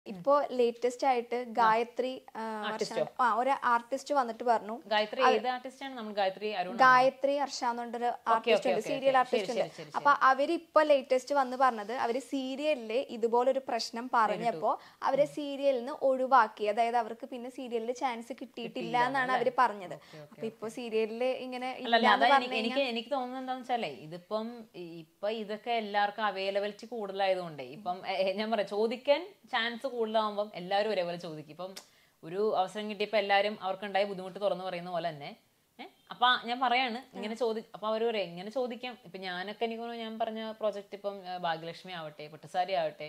ഇപ്പോ ലേറ്റസ്റ്റ് ആയിട്ട് ഗായത്രി ഒരു ആർട്ടിസ്റ്റ് വന്നിട്ട് പറഞ്ഞു. ഗായത്രി ഹർഷ എന്നുള്ളൊരു ആർട്ടിസ്റ്റ് ഉണ്ട്, സീരിയൽ ആർട്ടിസ്റ്റ് ഉണ്ട്. അപ്പൊ അവരിപ്പോ ലേറ്റസ്റ്റ് വന്ന് പറഞ്ഞത് അവര് സീരിയലില് ഇതുപോലൊരു പ്രശ്നം പറഞ്ഞപ്പോ അവരെ സീരിയലിൽ നിന്ന് ഒഴിവാക്കി. അതായത് അവർക്ക് പിന്നെ സീരിയലിൽ ചാൻസ് കിട്ടിയിട്ടില്ല എന്നാണ് അവര് പറഞ്ഞത്. അപ്പൊ ഇപ്പൊ സീരിയലില് ഇങ്ങനെ എനിക്ക് തോന്നുന്നത് എന്താന്ന് വെച്ചാലേ, ഇതിപ്പം ഇതൊക്കെ എല്ലാവർക്കും അവൈലബിലിറ്റി കൂടുതലായതുകൊണ്ടേ ഇപ്പം ഞാൻ പറയാം, ചോദിക്കാൻ ചാൻസ് കൂടുതലാവുമ്പം എല്ലാവരും ഒരേപോലെ ചോദിക്കും. ഇപ്പം ഒരു അവസരം കിട്ടിയപ്പോൾ എല്ലാവരും അവർക്കുണ്ടായ ബുദ്ധിമുട്ട് തുറന്നു പറയുന്ന പോലെ തന്നെ അപ്പൊ ഞാൻ പറയാണ് ഇങ്ങനെ അപ്പൊ അവർ പറയും ഇങ്ങനെ ചോദിക്കാം. ഇപ്പൊ ഞാനൊക്കെ എനിക്ക് തോന്നുന്നു, ഞാൻ പറഞ്ഞ പ്രോജക്റ്റ് ഇപ്പം ഭാഗ്യലക്ഷ്മി ആവട്ടെ, പട്ടുസാരി ആവട്ടെ,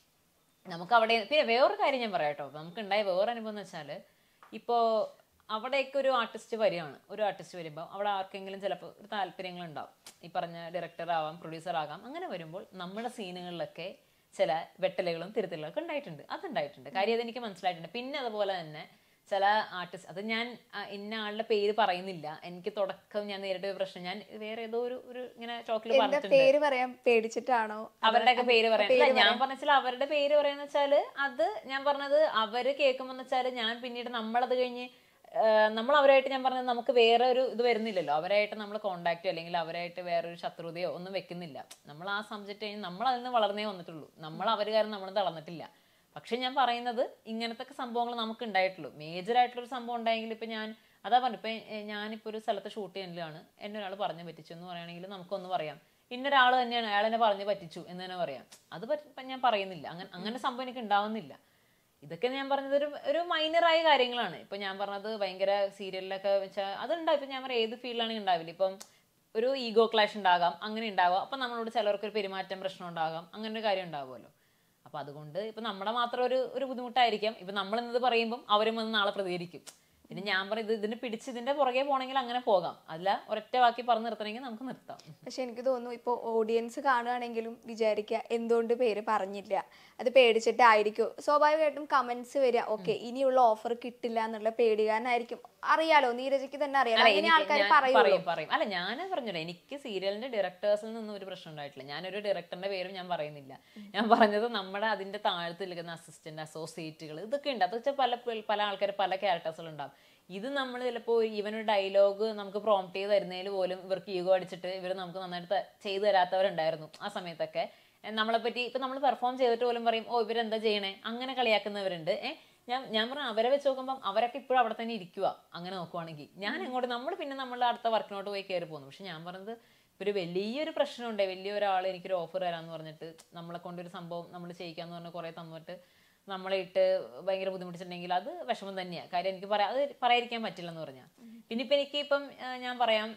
നമുക്ക് അവിടെ പിന്നെ വേറൊരു കാര്യം ഞാൻ പറയാം കേട്ടോ. നമുക്കുണ്ടായ വേറെ അനുഭവം എന്ന് വെച്ചാല്, ഇപ്പോ അവിടെയൊക്കെ ഒരു ആർട്ടിസ്റ്റ് വരികയാണ്. ഒരു ആർട്ടിസ്റ്റ് വരുമ്പോൾ അവിടെ ആർക്കെങ്കിലും ചിലപ്പോൾ ഒരു താല്പര്യങ്ങളുണ്ടാവും. ഈ പറഞ്ഞ ഡയറക്ടർ ആവാം, പ്രൊഡ്യൂസർ ആകാം. അങ്ങനെ വരുമ്പോൾ നമ്മുടെ സീനുകളിലൊക്കെ ചില വെട്ടലുകളും തിരുത്തലുകളൊക്കെ ഉണ്ടായിട്ടുണ്ട്. അതുണ്ടായിട്ടുണ്ട്, കാര്യം അതെനിക്ക് മനസ്സിലായിട്ടുണ്ട്. പിന്നെ അതുപോലെ തന്നെ ചില ആർട്ടിസ്റ്റ്, അത് ഞാൻ ഇന്ന ആളുടെ പേര് പറയുന്നില്ല, എനിക്ക് തുടക്കം ഞാൻ നേരിട്ട ഒരു പ്രശ്നം, ഞാൻ വേറെ ഏതോ ഒരു ഇങ്ങനെ ചോക്കിൽ പറഞ്ഞിട്ടുണ്ട്. പേടിച്ചിട്ടാണോ അവരുടെയൊക്കെ പേര് പറയാൻ? ഞാൻ പറഞ്ഞാൽ അവരുടെ പേര് പറയാന്ന് വെച്ചാല്, അത് ഞാൻ പറഞ്ഞത് അവര് കേൾക്കുമ്പോന്ന് വെച്ചാല്, ഞാൻ പിന്നീട് നമ്മളത് കഴിഞ്ഞ് നമ്മൾ അവരായിട്ട്, ഞാൻ പറഞ്ഞത് നമുക്ക് വേറെ ഒരു ഇത് വരുന്നില്ലല്ലോ, അവരായിട്ട് നമ്മൾ കോണ്ടാക്റ്റോ അല്ലെങ്കിൽ അവരായിട്ട് വേറൊരു ശത്രുതയോ ഒന്നും വെക്കുന്നില്ല. നമ്മൾ ആ സബ്ജക്റ്റ് കഴിഞ്ഞ് നമ്മൾ അതിൽ നിന്ന് വളർന്നേ വന്നിട്ടുള്ളൂ. നമ്മൾ അവർ കാരണം നമ്മൾ തളർന്നിട്ടില്ല. പക്ഷെ ഞാൻ പറയുന്നത് ഇങ്ങനത്തെ സംഭവങ്ങൾ നമുക്ക് ഉണ്ടായിട്ടുള്ളൂ. മേജർ ആയിട്ടുള്ളൊരു സംഭവം ഉണ്ടായെങ്കിൽ ഇപ്പൊ ഞാൻ അതാ പറഞ്ഞു, ഇപ്പൊ ഞാനിപ്പോ ഒരു സ്ഥലത്ത് ഷൂട്ട് ചെയ്യുന്നതിലാണ് എന്നെ ഒരാൾ പറഞ്ഞു പറ്റിച്ചു എന്ന് പറയുകയാണെങ്കിൽ നമുക്കൊന്ന് പറയാം, ഇന്നൊരാൾ തന്നെയാണ് അയാൾ എന്നെ പറഞ്ഞു പറ്റിച്ചു എന്ന് തന്നെ പറയാം. അത് ഞാൻ പറയുന്നില്ല, അങ്ങനെ സംഭവം എനിക്ക് ഉണ്ടാവുന്നില്ല. ഇതൊക്കെ ഞാൻ പറഞ്ഞത് ഒരു മൈനറായ കാര്യങ്ങളാണ്. ഇപ്പൊ ഞാൻ പറഞ്ഞത് ഭയങ്കര സീരിയലിലൊക്കെ വെച്ചാൽ അതുണ്ടാവും. ഇപ്പൊ ഞാൻ പറയാം, ഏത് ഫീൽഡിലാണെങ്കിൽ ഉണ്ടാവില്ല. ഇപ്പം ഒരു ഈഗോ ക്ലാഷ് ഉണ്ടാകാം, അങ്ങനെ ഉണ്ടാവാം. അപ്പൊ നമ്മളോട് ചിലർക്ക് ഒരു പെരുമാറ്റം പ്രശ്നം ഉണ്ടാകാം, അങ്ങനെ ഒരു കാര്യം ഉണ്ടാവുമല്ലോ. അപ്പൊ അതുകൊണ്ട് ഇപ്പൊ നമ്മുടെ മാത്രം ഒരു ബുദ്ധിമുട്ടായിരിക്കാം. ഇപ്പൊ നമ്മൾ എന്നത് പറയുമ്പോൾ അവരും വന്ന് നാളെ പ്രതികരിക്കും. പിന്നെ ഞാൻ പറയും, ഇതിന് പിടിച്ച് ഇതിന്റെ പുറകെ പോകണമെങ്കിൽ അങ്ങനെ പോകാം, അല്ല ഒരൊറ്റ വാക്കി പറഞ്ഞു നിർത്തണമെങ്കിൽ നമുക്ക് നിർത്താം. പക്ഷെ എനിക്ക് തോന്നുന്നു ഇപ്പൊ ഓഡിയൻസ് കാണുകയാണെങ്കിലും വിചാരിക്കുക എന്തുകൊണ്ട് പേര് പറഞ്ഞില്ല, അത് പേടിച്ചിട്ടായിരിക്കും. സ്വാഭാവികമായിട്ടും കമന്റ്സ് വരിക, ഓക്കെ ഇനിയുള്ള ഓഫർ കിട്ടില്ല എന്നുള്ള പേടികാരനായിരിക്കും. അറിയാലോ, നീരജയ്ക്ക് തന്നെ അറിയാലോ, ഇങ്ങനെ ആൾക്കാർ പറയും. അല്ല, ഞാൻ പറഞ്ഞില്ല, എനിക്ക് സീരിയലിന്റെ ഡയറക്ടേഴ്സിൽ നിന്നും ഒരു പ്രശ്നം ഉണ്ടായിട്ടില്ല. ഞാനൊരു ഡയറക്ടറിന്റെ പേരും ഞാൻ പറയുന്നില്ല. ഞാൻ പറഞ്ഞത് നമ്മുടെ അതിന്റെ താഴത്ത് നിൽക്കുന്ന അസിസ്റ്റന്റ്, അസോസിയേറ്റുകൾ, ഇതൊക്കെ ഉണ്ട്. അത് വെച്ചാൽ പല ആൾക്കാർ പല ക്യാരക്ടേഴ്സുകൾ ഉണ്ടാവും. ഇത് നമ്മൾ ചിലപ്പോൾ ഇവനൊരു ഡയലോഗ് നമുക്ക് പ്രോംപ്റ്റ് ചെയ്ത് തരുന്നതിൽ പോലും ഇവർക്ക് ഈഗോ അടിച്ചിട്ട് ഇവർ നമുക്ക് നന്നായിട്ട് ചെയ്തു തരാത്തവരുണ്ടായിരുന്നു. ആ സമയത്തൊക്കെ നമ്മളെ പറ്റി ഇപ്പൊ നമ്മൾ പെർഫോം ചെയ്തിട്ട് പോലും പറയും, ഓ ഇവരെന്താ ചെയ്യണേ, അങ്ങനെ കളിയാക്കുന്നവരുണ്ട്. ഞാൻ പറഞ്ഞ അവരെ വെച്ച് നോക്കുമ്പോൾ അവരൊക്കെ ഇപ്പോഴും അവിടെ തന്നെ ഇരിക്കുക. അങ്ങനെ നോക്കുവാണെങ്കിൽ ഞാൻ എങ്ങോട്ട് പിന്നെ നമ്മളുടെ അടുത്ത വർക്കിനോട്ട് പോയി കയറി പോകുന്നു. പക്ഷെ ഞാൻ പറഞ്ഞത് ഒരു വലിയൊരു പ്രശ്നമുണ്ട്. വലിയൊരാൾ എനിക്കൊരു ഓഫർ തരാമെന്ന് പറഞ്ഞിട്ട് നമ്മളെ കൊണ്ടൊരു സംഭവം നമ്മൾ ചെയ്യിക്കാന്ന് പറഞ്ഞ് കുറെ തന്നിട്ട് നമ്മളെ ഇട്ട് ഭയങ്കര ബുദ്ധിമുട്ടിച്ചിട്ടുണ്ടെങ്കിൽ അത് വിഷമം തന്നെയാണ്. കാര്യം എനിക്ക് അത് പറയാതിരിക്കാൻ പറ്റില്ലെന്ന് പറഞ്ഞാൽ. പിന്നെ ഇപ്പം എനിക്ക് ഞാൻ പറയാം,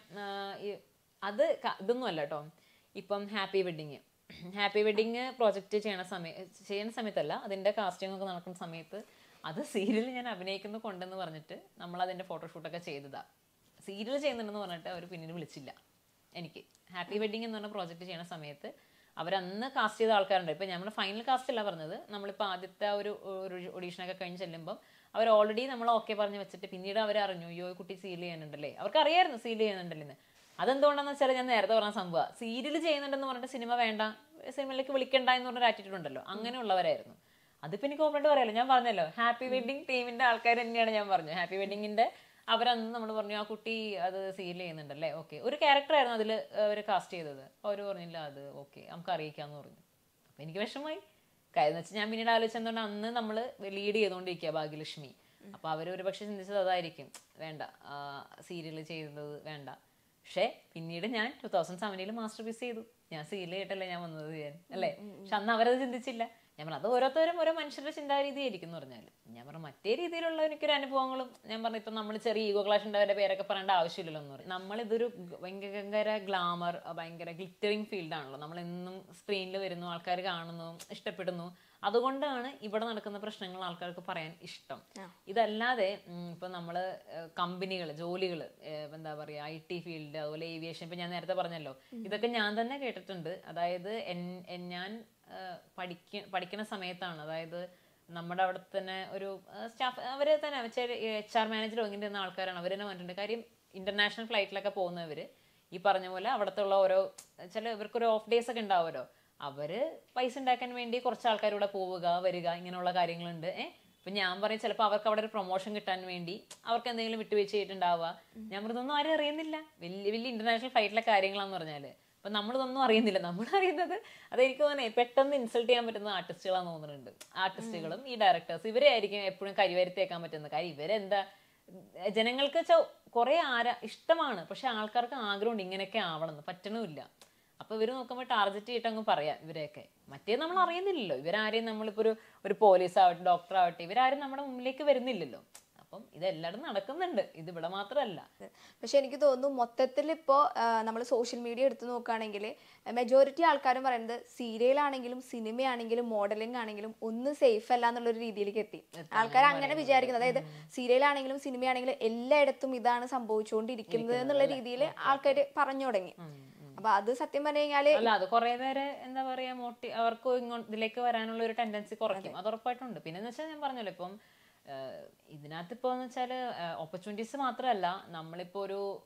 അത് ഇതൊന്നും അല്ല കേട്ടോ. ഇപ്പം ഹാപ്പി വെഡിങ് പ്രോജക്റ്റ് ചെയ്യുന്ന സമയത്തല്ല, അതിന്റെ കാസ്റ്റിംഗ് ഒക്കെ നടക്കുന്ന സമയത്ത് അത് സീരിയലിൽ ഞാൻ അഭിനയിക്കുന്ന കൊണ്ടെന്ന് പറഞ്ഞിട്ട് നമ്മൾ അതിന്റെ ഫോട്ടോഷൂട്ടൊക്കെ ചെയ്തതാ. സീരിയൽ ചെയ്യുന്നുണ്ടെന്ന് പറഞ്ഞിട്ട് അവർ പിന്നീട് വിളിച്ചില്ല എനിക്ക്. ഹാപ്പി വെഡിങ് എന്ന് പറഞ്ഞ പ്രോജക്റ്റ് ചെയ്യുന്ന സമയത്ത് അവരന്ന് കാസ്റ്റ് ചെയ്ത ആൾക്കാരുണ്ട്. ഇപ്പം നമ്മൾ ഫൈനൽ കാസ്റ്റ് അല്ല പറഞ്ഞത്, നമ്മളിപ്പോൾ ആദ്യത്തെ ഒരു ഓഡീഷനൊക്കെ കഴിഞ്ഞ് ചെല്ലുമ്പോൾ അവർ ഓൾറെഡി നമ്മൾ ഓക്കെ പറഞ്ഞ് വെച്ചിട്ട് പിന്നീട് അവർ അറിഞ്ഞു, അയ്യോ കുട്ടി സീൽ ചെയ്യുന്നുണ്ടല്ലേ, അവർക്ക് അറിയായിരുന്നു സീൽ ചെയ്യുന്നുണ്ടല്ലേ. അതെന്തുകൊണ്ടാന്ന് വെച്ചാൽ ഞാൻ നേരത്തെ പറഞ്ഞ സംഭവം, സീരിയൽ ചെയ്യുന്നുണ്ടെന്ന് പറഞ്ഞിട്ട് സിനിമ വേണ്ട, സിനിമയിലേക്ക് വിളിക്കണ്ട എന്ന് പറഞ്ഞൊരു ആറ്റിറ്റ്യൂഡ് ഉണ്ടല്ലോ, അങ്ങനെയുള്ളവരായിരുന്നു. അതിപ്പോൾ എനിക്ക് ഓപ്പണായിട്ട് പറയാലോ, ഞാൻ പറഞ്ഞല്ലോ ഹാപ്പി വെഡിങ് ടീമിന്റെ ആൾക്കാർ തന്നെയാണ്. ഞാൻ പറഞ്ഞു ഹാപ്പി വെഡിങ്ങിന്റെ അവരന്ന് നമ്മൾ പറഞ്ഞു ആ കുട്ടി അത് സീരിയൽ ചെയ്യുന്നുണ്ടല്ലേ, ഓക്കെ. ഒരു ക്യാരക്ടറായിരുന്നു അതിൽ അവർ കാസ്റ്റ് ചെയ്തത്. അപ്പോൾ അവർ പറഞ്ഞില്ല അത് ഓക്കെ നമുക്ക് അറിയിക്കാമെന്ന് പറഞ്ഞു. അപ്പോൾ എനിക്ക് വിഷമമായി. കാര്യം എന്ന് വെച്ചാൽ ഞാൻ പിന്നീട് ആലോചിച്ചതുകൊണ്ട് അന്ന് നമ്മൾ ലീഡ് ചെയ്തുകൊണ്ടിരിക്കുക ഭാഗ്യലക്ഷ്മി. അപ്പോൾ അവർ ഒരു പക്ഷെ ചിന്തിച്ചത് അതായിരിക്കും, വേണ്ട സീരിയൽ ചെയ്തത് വേണ്ട. പക്ഷെ പിന്നീട് ഞാൻ 2017 മാസ്റ്റർ പീസ് ചെയ്തു. ഞാൻ സീരിയൽ ചെയ്തിട്ടല്ലേ ഞാൻ വന്നത് ചെയ്യാൻ, അല്ലേ? പക്ഷെ അന്ന് അവരത് ചിന്തിച്ചില്ല. ഞാൻ പറഞ്ഞു അത് ഓരോരുത്തരും ഓരോ മനുഷ്യരുടെ ചിന്താരീതി ആയിരിക്കും എന്ന് പറഞ്ഞാൽ. ഞാൻ പറഞ്ഞു മറ്റേ രീതിയിലുള്ള എനിക്കൊരു അനുഭവങ്ങളും ഞാൻ പറഞ്ഞു. ഇപ്പം നമ്മൾ ചെറിയ ഈഗോ ക്ലാഷ് ഉണ്ടവരുടെ പേരൊക്കെ പറയേണ്ട ആവശ്യമില്ലല്ലോ എന്ന് പറയും. നമ്മളിതൊരു ഭയങ്കര ഗ്ലാമർ, ഭയങ്കര ഗ്ലിറ്ററിങ് ഫീൽഡാണല്ലോ. നമ്മളെന്നും സ്ക്രീനിൽ വരുന്നു, ആൾക്കാർ കാണുന്നു, ഇഷ്ടപ്പെടുന്നു. അതുകൊണ്ടാണ് ഇവിടെ നടക്കുന്ന പ്രശ്നങ്ങൾ ആൾക്കാർക്ക് പറയാൻ ഇഷ്ടം. ഇതല്ലാതെ ഇപ്പൊ നമ്മള് കമ്പനികൾ, ജോലികൾ, എന്താ പറയാ IT ഫീൽഡ്, അതുപോലെ ഏവിയേഷൻ, ഇപ്പൊ ഞാൻ നേരത്തെ പറഞ്ഞല്ലോ, ഇതൊക്കെ ഞാൻ തന്നെ കേട്ടിട്ടുണ്ട്. അതായത് ഞാൻ പഠിക്കുന്ന സമയത്താണ്, അതായത് നമ്മുടെ അവിടെ തന്നെ ഒരു സ്റ്റാഫ്, അവര് തന്നെ HR മാനേജർ ഇങ്ങനെ ആൾക്കാരാണ്. അവർ തന്നെ പറഞ്ഞിട്ടുണ്ട്, കാര്യം ഇന്റർനാഷണൽ ഫ്ലൈറ്റിലൊക്കെ പോകുന്നവര് ഈ പറഞ്ഞ പോലെ അവിടത്തെ ഉള്ള ഓരോ ഇവർക്കൊരു ഓഫ് ഡേയ്സ് ഒക്കെ ഉണ്ടാവുമല്ലോ, അവര് പൈസ ഉണ്ടാക്കാൻ വേണ്ടി കുറച്ച് ആൾക്കാരൂടെ പോവുക വരിക ഇങ്ങനെയുള്ള കാര്യങ്ങളുണ്ട്. ഇപ്പൊ ഞാൻ പറയും ചിലപ്പോൾ അവർക്ക് അവിടെ ഒരു പ്രൊമോഷൻ കിട്ടാൻ വേണ്ടി അവർക്ക് എന്തെങ്കിലും വിട്ടുവീഴ്ച ചെയ്തിട്ടുണ്ടാവുക. ഞാൻ പറഞ്ഞതൊന്നും ആരും അറിയുന്നില്ല. വലിയ വലിയ ഇന്റർനാഷണൽ ഫൈറ്റിലെ കാര്യങ്ങളാന്ന് പറഞ്ഞാല് അപ്പൊ നമ്മളിതൊന്നും അറിയുന്നില്ല. നമ്മൾ അറിയുന്നത് അതെനിക്ക് തോന്നുന്നത് പെട്ടെന്ന് ഇൻസൾട്ട് ചെയ്യാൻ പറ്റുന്ന ആർട്ടിസ്റ്റുകളാന്ന് തോന്നുന്നുണ്ട്. ആർട്ടിസ്റ്റുകളും ഈ ഡയറക്ടേഴ്സ് ഇവരെ ആയിരിക്കും എപ്പോഴും കരിവരുത്തേക്കാൻ പറ്റുന്നത്. കാര്യം ഇവരെന്താ ജനങ്ങൾക്ക് കുറെ ഇഷ്ടമാണ്, പക്ഷെ ആൾക്കാർക്ക് ആഗ്രഹമുണ്ട് ഇങ്ങനെയൊക്കെ ആവണമെന്ന്, പറ്റണമില്ല. അപ്പൊ ഇവര് നോക്കുമ്പോൾ ടാർഗറ്റ് ചെയ്തിട്ട് അങ്ങ് പറയാം ഇവരെയൊക്കെ. മറ്റേ നമ്മൾ അറിയുന്നില്ലല്ലോ, ഇവരാരെയും നമ്മളിപ്പോ ഒരു പോലീസ് ആവട്ടെ ഡോക്ടർ ആവട്ടെ ഇവരാരും നമ്മുടെ മുന്നിലേക്ക് വരുന്നില്ലല്ലോ. അപ്പം ഇതെല്ലായിടും നടക്കുന്നുണ്ട്, ഇത് ഇവിടെ മാത്രമല്ല. പക്ഷെ എനിക്ക് തോന്നുന്നു മൊത്തത്തിൽ ഇപ്പോ നമ്മൾ സോഷ്യൽ മീഡിയ എടുത്തു നോക്കുകയാണെങ്കിൽ മെജോറിറ്റി ആൾക്കാരും പറയുന്നത് സീരിയൽ ആണെങ്കിലും സിനിമയാണെങ്കിലും മോഡലിംഗ് ആണെങ്കിലും ഒന്നും സേഫ് അല്ല എന്നുള്ളൊരു രീതിയിലേക്ക് എത്തി. ആൾക്കാർ അങ്ങനെ വിചാരിക്കുന്നത്, അതായത് സീരിയൽ ആണെങ്കിലും സിനിമയാണെങ്കിലും എല്ലായിടത്തും ഇതാണ് സംഭവിച്ചുകൊണ്ടിരിക്കുന്നത് എന്നുള്ള രീതിയിൽ ആൾക്കാർ പറഞ്ഞു തുടങ്ങി. അപ്പൊ അത് സത്യം പറഞ്ഞു കഴിഞ്ഞാല് അല്ല അത് കുറെ പേര് എന്താ പറയാ അവർക്ക് ഇതിലേക്ക് വരാനുള്ള ഒരു ടെൻഡൻസി കുറയ്ക്കും, അത് ഉറപ്പായിട്ടുണ്ട്. പിന്നെ എന്ന് വെച്ചാൽ ഞാൻ പറഞ്ഞല്ലോ ഇപ്പം ഇതിനകത്ത് ഇപ്പൊ എന്ന് വെച്ചാല് ഓപ്പർച്യൂണിറ്റീസ് മാത്രമല്ല, നമ്മളിപ്പോ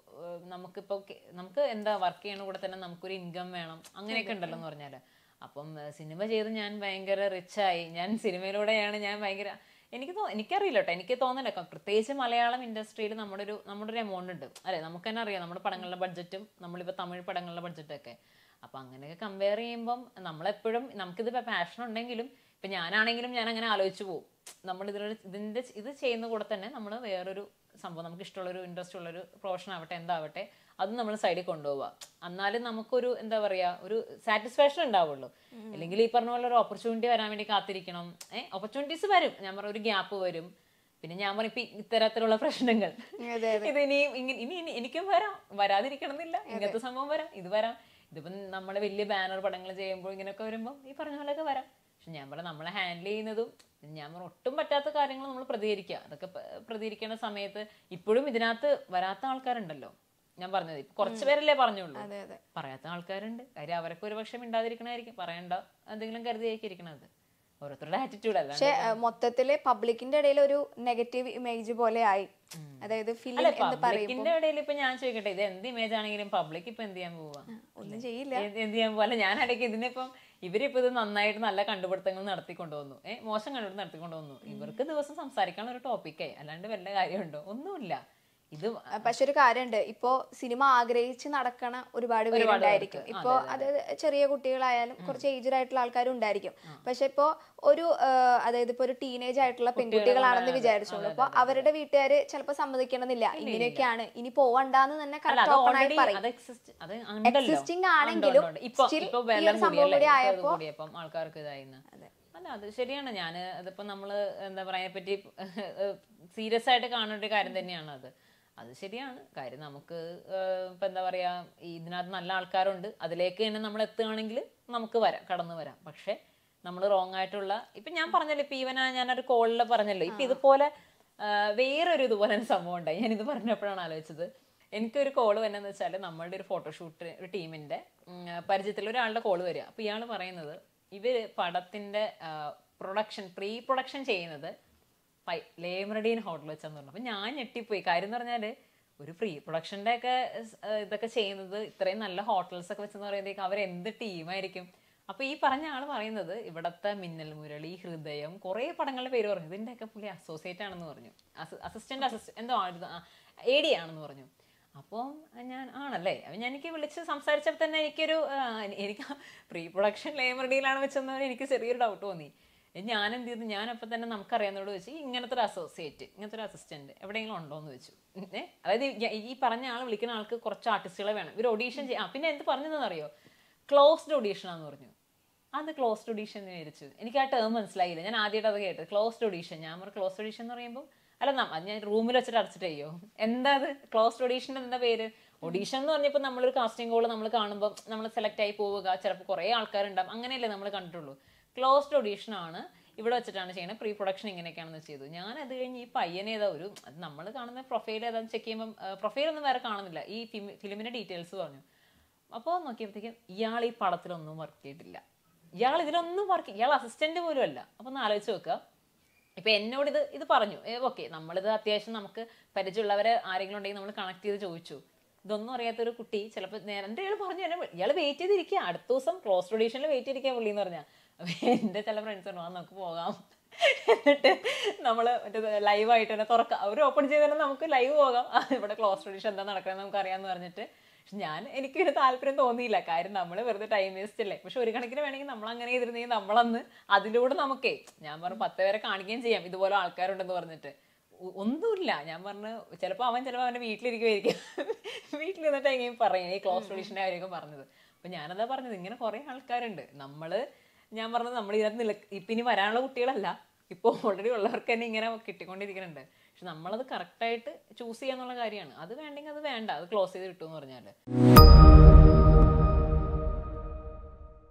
നമുക്ക് എന്താ വർക്ക് ചെയ്യണ കൂടെ തന്നെ നമുക്കൊരു ഇൻകം വേണം, അങ്ങനെയൊക്കെ ഉണ്ടല്ലോ എന്ന് പറഞ്ഞാല്. അപ്പം സിനിമ ചെയ്ത് ഞാൻ ഭയങ്കര റിച്ചായി, ഞാൻ സിനിമയിലൂടെയാണ് ഞാൻ ഭയങ്കര എനിക്കറിയില്ല കേട്ടോ, എനിക്ക് തോന്നല പ്രത്യേകിച്ച് മലയാളം ഇൻഡസ്ട്രിയിൽ നമ്മുടെ ഒരു എമൗണ്ട് ഉണ്ട് അല്ലെ, നമുക്ക് തന്നെ അറിയാം നമ്മുടെ പടങ്ങളുടെ ബഡ്ജറ്റും നമ്മളിപ്പോ തമിഴ് പടങ്ങളുടെ ബഡ്ജറ്റൊക്കെ. അപ്പൊ അങ്ങനെയൊക്കെ കമ്പയർ ചെയ്യുമ്പം നമ്മളെപ്പോഴും നമുക്കിത് പാഷൻ ഉണ്ടെങ്കിലും ഇപ്പൊ ഞാനാണെങ്കിലും ഞാൻ അങ്ങനെ ആലോചിച്ചു പോകും, നമ്മൾ ഇത് ചെയ്യുന്ന കൂടെ തന്നെ നമ്മൾ വേറൊരു സംഭവം നമുക്ക് ഇഷ്ടമുള്ളൊരു ഇൻട്രസ്റ്റ് ഉള്ളൊരു പ്രൊഫഷൻ ആവട്ടെ എന്താവട്ടെ അത് നമ്മൾ സൈഡിൽ കൊണ്ടുപോവുക. എന്നാലും നമുക്കൊരു എന്താ പറയാ ഒരു സാറ്റിസ്ഫാക്ഷൻ ഉണ്ടാവുള്ളൂ. അല്ലെങ്കിൽ ഈ പറഞ്ഞ പോലെ ഒരു ഓപ്പർച്യൂണിറ്റി വരാൻ വേണ്ടി കാത്തിരിക്കണം. ഓപ്പർച്യൂണിറ്റീസ് വരും, ഞാൻ പറഞ്ഞ ഒരു ഗ്യാപ്പ് വരും. പിന്നെ ഞാൻ പറഞ്ഞ ഇപ്പൊ ഇത്തരത്തിലുള്ള പ്രശ്നങ്ങൾ ഇത് ഇനി എനിക്കും വരാതിരിക്കണം എന്നില്ല, ഇങ്ങനത്തെ സംഭവം വരാം, ഇത് വരാം. ഇതിപ്പം നമ്മള് വലിയ ബാനർ പടങ്ങൾ ചെയ്യുമ്പോൾ ഇങ്ങനെയൊക്കെ വരുമ്പോൾ ഈ പറഞ്ഞ പോലെയൊക്കെ വരാം. പക്ഷെ ഞാൻ പറഞ്ഞ നമ്മളെ ഹാൻഡിൽ ചെയ്യുന്നതും ഞാൻ പറഞ്ഞ ഒട്ടും പറ്റാത്ത കാര്യങ്ങൾ നമ്മൾ പ്രതികരിക്കുക. അതൊക്കെ പ്രതികരിക്കേണ്ട സമയത്ത് ഇപ്പോഴും ഇതിനകത്ത് വരാത്ത ആൾക്കാരുണ്ടല്ലോ. ഞാൻ പറഞ്ഞത് ഇപ്പൊ കുറച്ചു പേരല്ലേ പറഞ്ഞുള്ളൂ, പറയാത്ത ആൾക്കാരുണ്ട്. കാര്യം അവരൊക്കെ ഒരു പക്ഷെ മിണ്ടാതിരിക്കണായിരിക്കും, പറയണ്ട എന്തെങ്കിലും കരുതിയായിരിക്കും ഇരിക്കണത്. ഓരോരുത്തരുടെ ആറ്റിറ്റ്യൂഡ് അല്ല. പക്ഷെ മൊത്തത്തില് പബ്ലിക്കിന്റെ ഇടയിൽ ഒരു നെഗറ്റീവ് ഇമേജ് പോലെ ആയി. അതായത് പബ്ലിക്കിന്റെ ഇടയിൽ ഇപ്പൊ ഞാൻ ചോദിക്കട്ടെ, ഇത് എന്ത് ഇമേജ് ആണെങ്കിലും പബ്ലിക് ഇപ്പൊ എന്ത് ചെയ്യാൻ പോവാ, ഒന്നും ചെയ്യില്ല. എന്ത് ചെയ്യാൻ പോവാ. ഞാൻ ഇടയ്ക്ക് ഇതിനിപ്പം ഇവരിപ്പോ ഇത് നന്നായിട്ട് നല്ല കണ്ടുപിടുത്തങ്ങൾ നടത്തിക്കൊണ്ടുവന്നു, മോശം കണ്ടുപിടുത്തം നടത്തിക്കൊണ്ടുവന്നു. ഇവർക്ക് ദിവസം സംസാരിക്കാനുള്ള ഒരു ടോപ്പിക്കേ, അല്ലാണ്ട് വല്ല കാര്യമുണ്ടോ, ഒന്നുമില്ല. ഇത് പക്ഷെ ഒരു കാര്യമുണ്ട്, ഇപ്പൊ സിനിമ ആഗ്രഹിച്ച് നടക്കണ ഒരുപാട് പേരുണ്ടായിരിക്കും. ഇപ്പൊ അത് ചെറിയ കുട്ടികളായാലും കുറച്ച് ഏജ്ഡ് ആയിട്ടുള്ള ആൾക്കാരും ഉണ്ടായിരിക്കും. പക്ഷെ ഇപ്പൊ അതായത് ഇപ്പൊ ഒരു ടീനേജ് ആയിട്ടുള്ള പെൺകുട്ടികളാണെന്ന് വിചാരിച്ചോളൂ, അപ്പൊ അവരുടെ വീട്ടുകാര് ചിലപ്പോ സമ്മതിക്കണമെന്നില്ല, ഇങ്ങനെയൊക്കെയാണ് ഇനി പോവണ്ടെന്ന് തന്നെ കറക്റ്റ് ഓപ്പൺ ആയിട്ട് പറയും. എക്സിസ്റ്റിംഗ് ആണെങ്കിലും സംഭവം കൂടി ആയപ്പോ ആൾക്കാർക്ക് ഇതായിരുന്നു. അല്ല അത് ശരിയാണ്. ഞാൻ അതിപ്പോ നമ്മള് എന്താ പറയാ പറ്റി സീരിയസ് ആയിട്ട് കാണേണ്ട ഒരു കാര്യം തന്നെയാണ് അത് ശരിയാണ്. കാര്യം നമുക്ക് ഇപ്പൊ എന്താ പറയാ ഇതിനകത്ത് നല്ല ആൾക്കാരുണ്ട്, അതിലേക്ക് തന്നെ നമ്മൾ എത്തുകയാണെങ്കിൽ നമുക്ക് കടന്നു വരാം. പക്ഷെ നമ്മൾ റോങ് ആയിട്ടുള്ള ഇപ്പൊ ഞാൻ പറഞ്ഞല്ലോ, ഇപ്പൊ ഞാനൊരു കോളില് പറഞ്ഞല്ലോ, ഇപ്പൊ ഇതുപോലെ വേറൊരു ഇതുപോലെ സംഭവം ഉണ്ടായി. ഞാൻ ഇത് പറഞ്ഞപ്പോഴാണ് ആലോചിച്ചത്. എനിക്കൊരു കോള് വന്നെന്ന് വെച്ചാൽ നമ്മളുടെ ഒരു ഫോട്ടോഷൂട്ട് ഒരു ടീമിന്റെ പരിചയത്തിൽ ഒരാളുടെ കോള് വരിക. അപ്പൊ ഇയാൾ പറയുന്നത് ഇവര് പടത്തിന്റെ പ്രീ പ്രൊഡക്ഷൻ ചെയ്യുന്നത് ലേമറഡീൻ ഹോട്ടൽ വെച്ചാന്ന് പറഞ്ഞു. അപ്പൊ ഞാൻ ഞെട്ടിപ്പോയി. കാര്യം എന്ന് പറഞ്ഞാല് ഒരു പ്രീ പ്രൊഡക്ഷന്റെ ഒക്കെ ഇതൊക്കെ ചെയ്യുന്നത് ഇത്രയും നല്ല ഹോട്ടൽസ് ഒക്കെ വെച്ചെന്ന് പറയുമ്പോഴേക്കും അവരെന്ത് ടീമായിരിക്കും. അപ്പൊ ഈ പറഞ്ഞ ആള് പറയുന്നത് ഇവിടത്തെ മിന്നൽ മുരളി, ഹൃദയം, കുറെ പടങ്ങളുടെ പേര് പറഞ്ഞു. ഇതിന്റെയൊക്കെ പുള്ളി അസോസിയേറ്റ് ആണെന്ന് പറഞ്ഞു, അസിസ്റ്റന്റ് എന്തോ AD ആണെന്ന് പറഞ്ഞു. അപ്പം ഞാൻ ആണല്ലേ, ഞാൻ എനിക്ക് വിളിച്ച് സംസാരിച്ചപ്പോൾ തന്നെ എനിക്ക് പ്രീ പ്രൊഡക്ഷൻ ലേമറഡിയിലാണ് വെച്ചെന്ന് എനിക്ക് ചെറിയൊരു ഡൗട്ട് തോന്നി. ഞാൻ എന്ത് ചെയ്തു, ഞാനപ്പോൾ തന്നെ നമുക്കറിയാവുന്നതോട് വെച്ച് ഇങ്ങനത്തെ ഒരു അസോസിയേറ്റ്, ഇങ്ങനത്തെ ഒരു അസിസ്റ്റന്റ് എവിടെയെങ്കിലും ഉണ്ടോ എന്ന് വെച്ചു. അതായത് ഈ പറഞ്ഞ ആൾ വിളിക്കുന്ന ആൾക്ക് കുറച്ച് ആർട്ടിസ്റ്റുകളെ വേണം, ഇവർ ഓഡീഷൻ ചെയ്യാം. പിന്നെ എന്ത് പറഞ്ഞതെന്നറിയോ, ക്ലോസ്ഡ് ഓഡീഷൻ ആണെന്ന് പറഞ്ഞു. അത് ക്ലോസ്ഡ് ഓഡീഷൻ എന്ന് വിചാരിച്ചു. എനിക്ക് ആ ടേം മനസ്സിലായില്ല, ഞാൻ ആദ്യമായിട്ട് അത് കേട്ടത് ക്ലോസ്ഡ് ഓഡീഷൻ. ഞാൻ പറഞ്ഞു ക്ലോസ്ഡ് ഓഡീഷൻ എന്ന് പറയുമ്പോൾ അല്ല അത് ഞാൻ റൂമിൽ വെച്ചിട്ട് അടച്ചിട്ട് ചെയ്യോ, എന്താ അത് ക്ലോസ്ഡ് ഓഡീഷൻ എന്താ പേര്? ഓഡീഷൻ എന്ന് പറഞ്ഞപ്പോൾ നമ്മളൊരു കാസ്റ്റിംഗ് കോൾ നമ്മൾ കാണുമ്പോൾ നമ്മൾ സെലക്ട് ആയി പോവുക, ചിലപ്പോൾ കുറേ ആൾക്കാരുണ്ടാവും, അങ്ങനെയല്ലേ നമ്മൾ കണ്ടിട്ടുള്ളൂ. ക്ലോസ്ഡ് ഓഡീഷൻ ആണ് ഇവിടെ വെച്ചിട്ടാണ് ചെയ്യുന്നത്, പ്രീ പ്രൊഡക്ഷൻ ഇങ്ങനെയൊക്കെയാണെന്ന് ചെയ്തു. ഞാൻ അത് കഴിഞ്ഞ് ഈ പയ്യനെ ഏതാ നമ്മൾ കാണുന്ന പ്രൊഫൈൽ ഏതാന്ന് ചെക്ക് ചെയ്യുമ്പോൾ പ്രൊഫൈലൊന്നും വേറെ കാണുന്നില്ല, ഈ ഫിലിമിന്റെ ഡീറ്റെയിൽസ് പറഞ്ഞു. അപ്പോൾ നോക്കിയപ്പോഴത്തേക്കും ഇയാൾ ഈ പടത്തിലൊന്നും വർക്ക് ചെയ്തിട്ടില്ല, ഇയാൾ ഇതിലൊന്നും ഇയാൾ അസിസ്റ്റന്റ് പോലും അല്ല. അപ്പൊ ഒന്ന് ആലോചിച്ച് നോക്കുക. ഇപ്പൊ എന്നോട് ഇത് പറഞ്ഞു, ഓക്കെ നമ്മളിത് അത്യാവശ്യം നമുക്ക് പരിചയമുള്ളവരെ ആരെങ്കിലും ഉണ്ടെങ്കിൽ നമ്മൾ കണക്ട് ചെയ്ത് ചോദിച്ചു. ഇതൊന്നും അറിയാത്തൊരു കുട്ടി ചിലപ്പോൾ നേരത്തെ ഇയാൾ പറഞ്ഞു തന്നെ ഇയാൾ വെയിറ്റ് ചെയ്തിരിക്കുക, അടുത്ത ദിവസം ക്ലോസ് ഓഡീഷനിൽ വെയിറ്റ് ചെയ്തിരിക്കുക പുള്ളി എന്ന് പറഞ്ഞാൽ. അപ്പം എൻ്റെ ചില ഫ്രണ്ട്സ് പറഞ്ഞു നമുക്ക് പോകാം, എന്നിട്ട് നമ്മൾ മറ്റേ ലൈവായിട്ട് തന്നെ തുറക്കാം, അവർ ഓപ്പൺ ചെയ്ത് തന്നെ നമുക്ക് ലൈവ് പോകാം, ഇവിടെ ക്ലോസ് ഓഡീഷൻ എന്താ നടക്കുന്നത് നമുക്ക് അറിയാമെന്ന് പറഞ്ഞിട്ട്. പക്ഷെ എനിക്കൊരു താല്പര്യം തോന്നിയില്ല, കാര്യം നമ്മൾ വെറുതെ ടൈം വേസ്റ്റ് അല്ലേ. പക്ഷെ ഒരു കണക്കിന് വേണമെങ്കിൽ നമ്മൾ അങ്ങനെ ചെയ്തിരുന്നെങ്കിൽ നമ്മളന്ന് അതിലൂടെ നമുക്കേ ഞാൻ പറഞ്ഞു 10 പേരെ കാണിക്കുകയും ചെയ്യാം ഇതുപോലെ ആൾക്കാരുണ്ടെന്ന് പറഞ്ഞിട്ട്. ഒന്നുമില്ല, ഞാൻ പറഞ്ഞു ചിലപ്പോൾ അവൻ്റെ വീട്ടിലിരിക്കുമായിരിക്കും, വീട്ടിലിരുന്നിട്ട് എങ്ങനെയും പറയും ഈ ക്ലോസ് ഓഡീഷൻ്റെ കാര്യമൊക്കെ പറഞ്ഞത്. അപ്പം ഞാനതാ പറഞ്ഞത്, ഇങ്ങനെ കുറേ ആൾക്കാരുണ്ട്. ഞാൻ പറഞ്ഞത് നമ്മൾ ഇതിനകത്ത് ഇപ്പം ഇനി വരാനുള്ള കുട്ടികളല്ല, ഇപ്പോൾ ഓൾറെഡി ഉള്ളവർക്ക് തന്നെ ഇങ്ങനെ കിട്ടിക്കൊണ്ടിരിക്കുന്നുണ്ട്. പക്ഷെ നമ്മളത് കറക്റ്റായിട്ട് ചൂസ് ചെയ്യാന്നുള്ള കാര്യമാണ്. അത് വേണ്ടെങ്കിൽ അത് വേണ്ട, അത് ക്ലോസ് ചെയ്ത് കിട്ടുമെന്ന് പറഞ്ഞാൽ.